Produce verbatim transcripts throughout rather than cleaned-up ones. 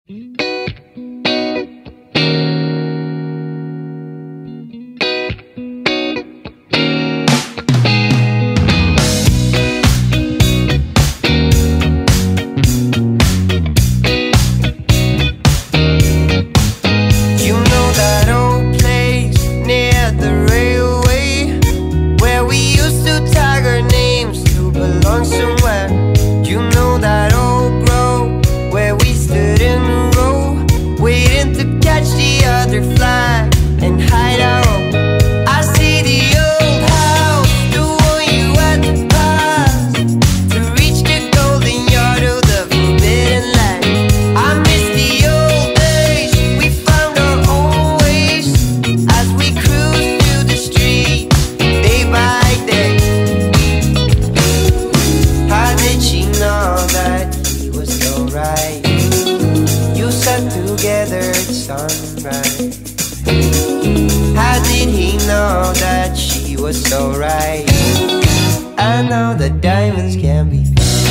So right, I know the diamonds can be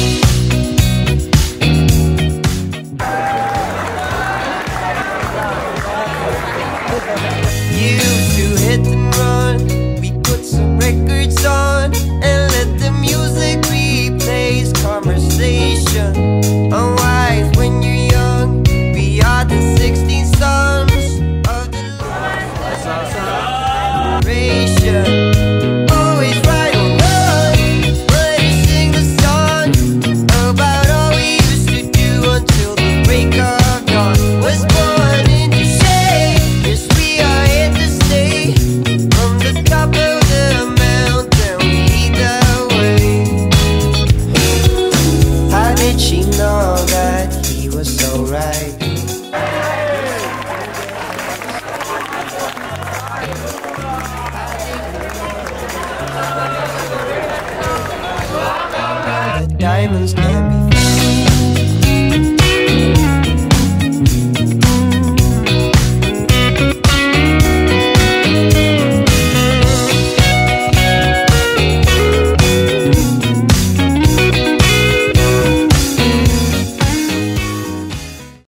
used to hit and run. We put some records on and let the music replace conversation. Unwise when you're young, we are the sixteen sons of the generation. Diamonds can be